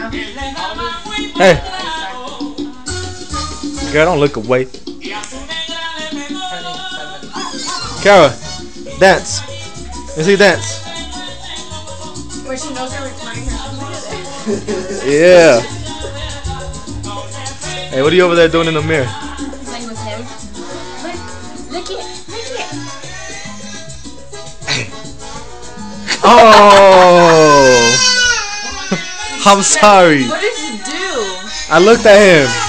Hey. Girl, don't look away. Kara, dance. Let's see dance. Where she knows you're recording her. Yeah. Hey, what are you over there doing in the mirror? Playing with him. Look it. Oh. I'm sorry. What did you do? I looked at him.